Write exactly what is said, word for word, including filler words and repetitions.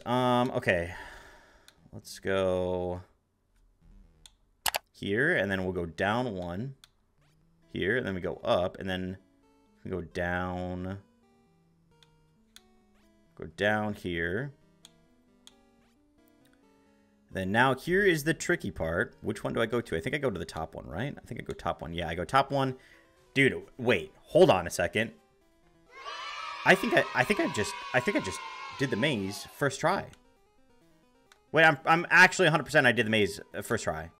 Um, okay. Let's go here, and then we'll go down one. Here, and then we go up, and then we go down. Go down here. Then now here is the tricky part. Which one do I go to? I think I go to the top one, right? I think I go top one. Yeah, I go top one. Dude, wait. Hold on a second. I think I I think I just I think I just did the maze first try. Wait, I'm I'm actually one hundred percent I did the maze first try.